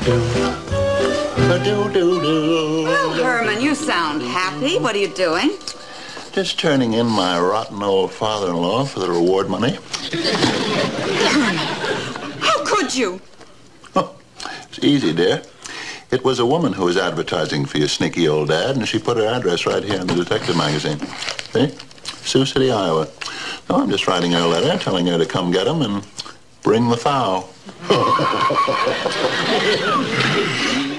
Well, Herman, you sound happy. What are you doing? Just turning in my rotten old father-in-law for the reward money. Herman, how could you? Oh, it's easy, dear. It was a woman who was advertising for your sneaky old dad, and she put her address right here in the detective magazine. See? Sioux City, Iowa. So I'm just writing her a letter telling her to come get him and bring the fowl.